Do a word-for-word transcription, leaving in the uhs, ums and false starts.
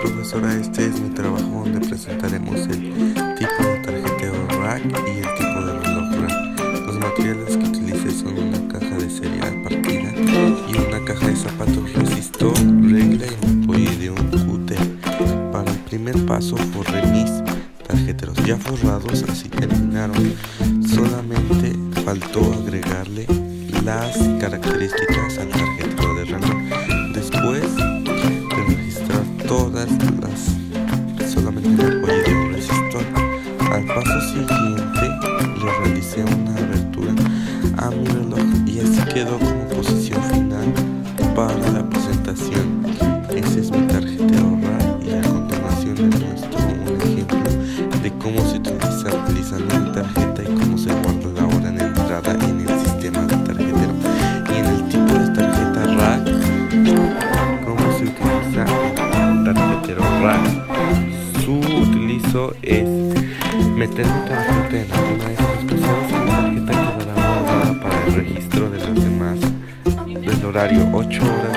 profesora, este es mi trabajo donde presentaremos el tipo de tarjetero rack y el tipo de reloj rack. Los materiales que utilice son una caja de cereal partida y una caja de zapatos resistor, regla y un apoyo de un cúter. Para el primer paso forré mis tarjeteros ya forrados, así terminaron. Solamente faltó agregarle las características al tarjetero de reloj. Después de registrar todas las, solamente me apoyé de un resistor. Al paso siguiente le realicé una abertura a mi reloj y así quedó como posición final para la presentación. Ese es mi tarjetero rack y a continuación les muestro un ejemplo de cómo se utiliza utilizando mi tarjeta y cómo se guarda la hora de entrada en el sistema de tarjetero. Y en el tipo de tarjeta rack, cómo se utiliza el tarjetero rack. Su utilizo es meter mi tarjeta en alguna de estas cosas y la tarjeta quedará guardada para el registro de las demás del horario ocho horas